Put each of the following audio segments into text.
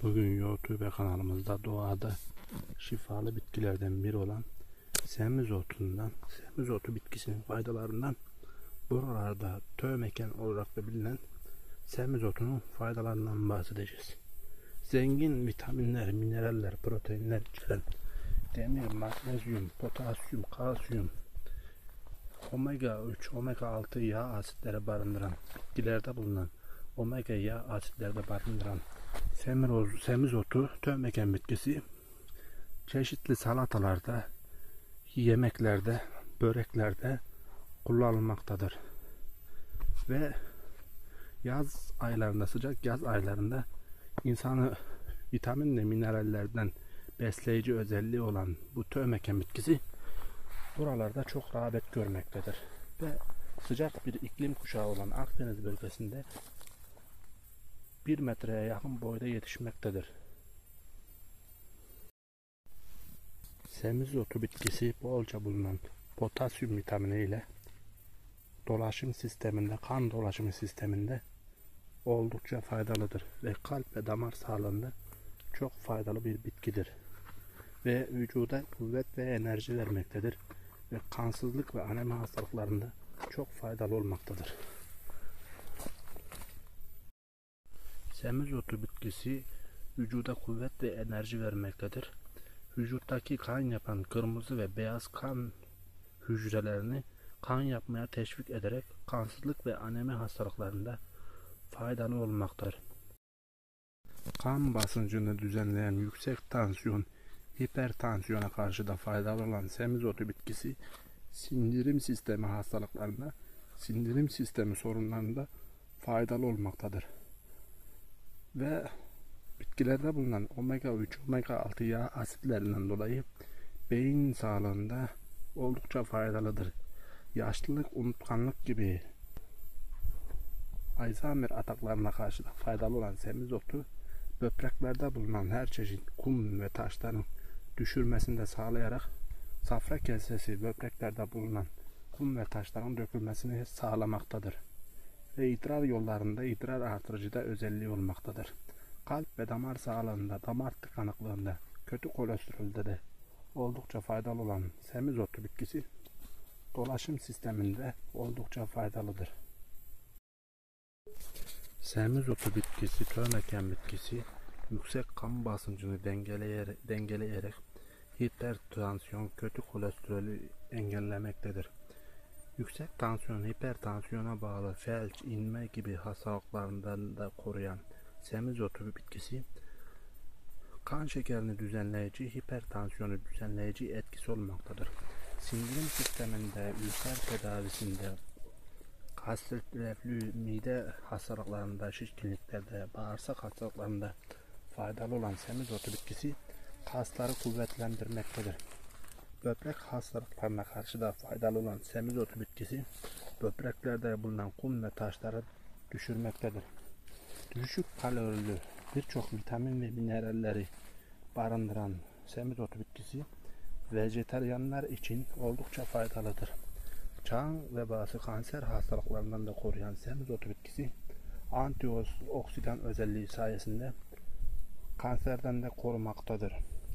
Bugün YouTube kanalımızda doğada şifalı bitkilerden biri olan semizotu bitkisinin faydalarından, buralarda tövmeken olarak da bilinen semizotunun faydalarından bahsedeceğiz. Zengin vitaminler, mineraller, proteinler içeren demir, magnezyum, potasyum, kalsiyum, omega 3, omega 6 yağ asitleri barındıran, bitkilerde bulunan omega yağ asitlerde barındıran semizotu tövmeken bitkisi çeşitli salatalarda, yemeklerde, böreklerde kullanılmaktadır. Ve yaz aylarında, sıcak yaz aylarında insanı vitamin ve minerallerden besleyici özelliği olan bu tövmeken bitkisi buralarda çok rağbet görmektedir. Ve sıcak bir iklim kuşağı olan Akdeniz bölgesinde 1 metreye yakın boyda yetişmektedir. Semizotu bitkisi bolca bulunan potasyum vitamini ile dolaşım sisteminde, kan dolaşımı sisteminde oldukça faydalıdır ve kalp ve damar sağlığında çok faydalı bir bitkidir. Ve vücuda kuvvet ve enerji vermektedir ve kansızlık ve anemi hastalıklarında çok faydalı olmaktadır. Semizotu bitkisi vücuda kuvvet ve enerji vermektedir. Vücuttaki kan yapan kırmızı ve beyaz kan hücrelerini kan yapmaya teşvik ederek kansızlık ve anemi hastalıklarında faydalı olmaktadır. Kan basıncını düzenleyen yüksek tansiyon, hipertansiyona karşı da faydalı olan semizotu bitkisi sindirim sistemi hastalıklarında, sindirim sistemi sorunlarında faydalı olmaktadır. Ve bitkilerde bulunan omega 3, omega 6 yağ asitlerinden dolayı beyin sağlığında oldukça faydalıdır. Yaşlılık, unutkanlık gibi Alzheimer ataklarına karşı da faydalı olan semizotu, böbreklerde bulunan her çeşit kum ve taşların düşürmesini sağlayarak safra kesesi böbreklerde bulunan kum ve taşların dökülmesini sağlamaktadır. Ve idrar yollarında idrar artırıcı da özelliği olmaktadır. Kalp ve damar sağlığında, damar tıkanıklığında, kötü kolesterolde de oldukça faydalı olan semizotu bitkisi dolaşım sisteminde oldukça faydalıdır. Semizotu bitkisi, tövmeken bitkisi yüksek kan basıncını dengeleyerek hipertansiyon, kötü kolesterolü engellemektedir. Yüksek tansiyon, hipertansiyona bağlı felç, inme gibi hastalıklarından da koruyan semizotu bitkisi kan şekerini düzenleyici, hipertansiyonu düzenleyici etkisi olmaktadır. Sindirim sisteminde, ülser tedavisinde, gastrit reflü, mide hastalıklarında, şişkinliklerde, bağırsak hastalıklarında faydalı olan semizotu bitkisi kasları kuvvetlendirmektedir. Böbrek hastalıklarına karşı da faydalı olan semizotu bitkisi böbreklerde bulunan kum ve taşları düşürmektedir. Düşük kalorili birçok vitamin ve mineralleri barındıran semizotu bitkisi vejetaryenler için oldukça faydalıdır. Çağın vebası kanser hastalıklarından da koruyan semizotu bitkisi antioksidan özelliği sayesinde kanserden de korumaktadır.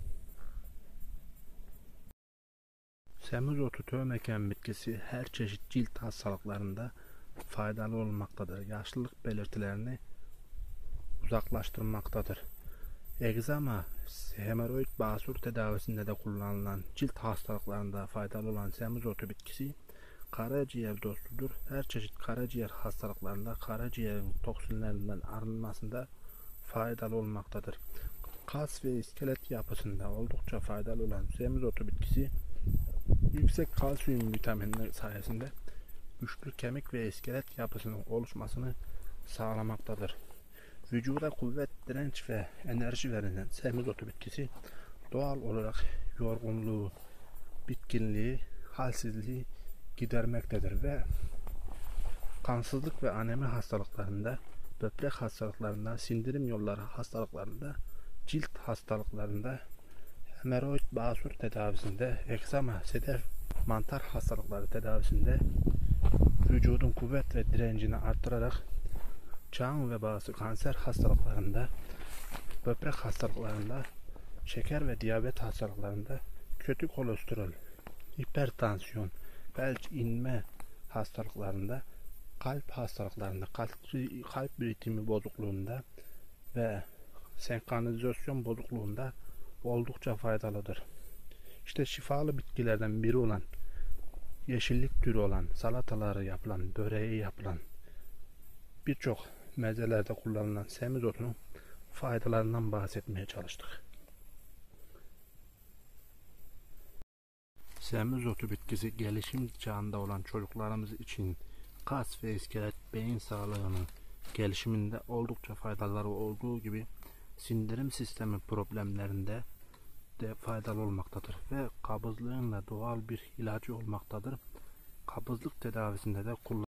Semizotu tövmeken bitkisi her çeşit cilt hastalıklarında faydalı olmaktadır. Yaşlılık belirtilerini uzaklaştırmaktadır. Egzama, hemoroid basur tedavisinde de kullanılan cilt hastalıklarında faydalı olan semizotu bitkisi karaciğer dostudur. Her çeşit karaciğer hastalıklarında karaciğerin toksinlerinden arınmasında faydalı olmaktadır. Kas ve iskelet yapısında oldukça faydalı olan semizotu bitkisi yüksek kalsiyum vitaminleri sayesinde güçlü kemik ve iskelet yapısının oluşmasını sağlamaktadır. Vücuda kuvvet, direnç ve enerji veren semizotu bitkisi doğal olarak yorgunluğu, bitkinliği, halsizliği gidermektedir ve kansızlık ve anemi hastalıklarında, böbrek hastalıklarında, sindirim yolları hastalıklarında, cilt hastalıklarında, hemoroid basur tedavisinde, egzama, sedef, mantar hastalıkları tedavisinde vücudun kuvvet ve direncini artırarak çağın vebası kanser hastalıklarında böbrek hastalıklarında, şeker ve diyabet hastalıklarında, kötü kolesterol, hipertansiyon, felç, inme hastalıklarında, kalp hastalıklarında, kalp ritmi bozukluğunda ve senkronizasyon bozukluğunda oldukça faydalıdır. İşte şifalı bitkilerden biri olan, yeşillik türü olan, salataları yapılan, böreği yapılan, birçok mezelerde kullanılan semizotunun faydalarından bahsetmeye çalıştık. Semizotu bitkisi gelişim çağında olan çocuklarımız için kas ve iskelet, beyin sağlığının gelişiminde oldukça faydaları olduğu gibi sindirim sistemi problemlerinde de faydalı olmaktadır ve kabızlığın da doğal bir ilacı olmaktadır. Kabızlık tedavisinde de kullanılmaktadır.